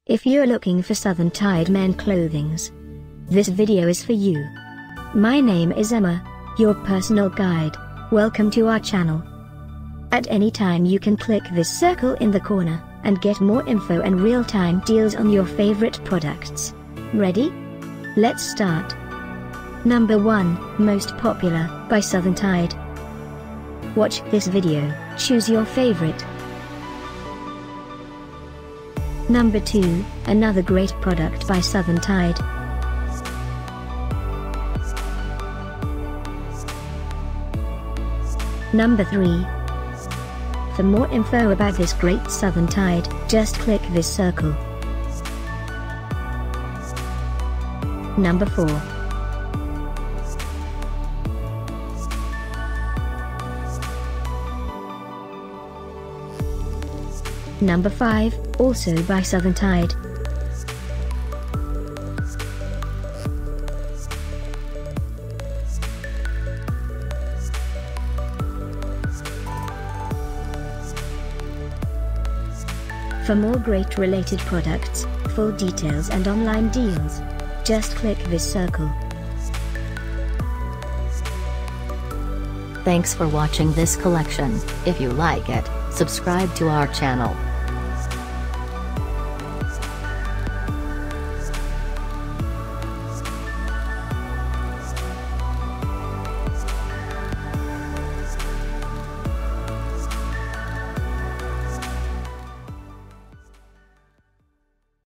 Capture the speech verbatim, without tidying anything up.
If you're looking for Southern Tide men clothings, this video is for you. My name is Emma, your personal guide. Welcome to our channel. At any time you can click this circle in the corner, and get more info and real-time deals on your favorite products. Ready? Let's start. Number one, Most Popular, by Southern Tide. Watch this video, choose your favorite. Number two, another great product by Southern Tide. Number three. For more info about this great Southern Tide, just click this circle. Number four. Number five, also by Southern Tide. For more great related products, full details and online deals, just click this circle. Thanks for watching this collection. If you like it, subscribe to our channel.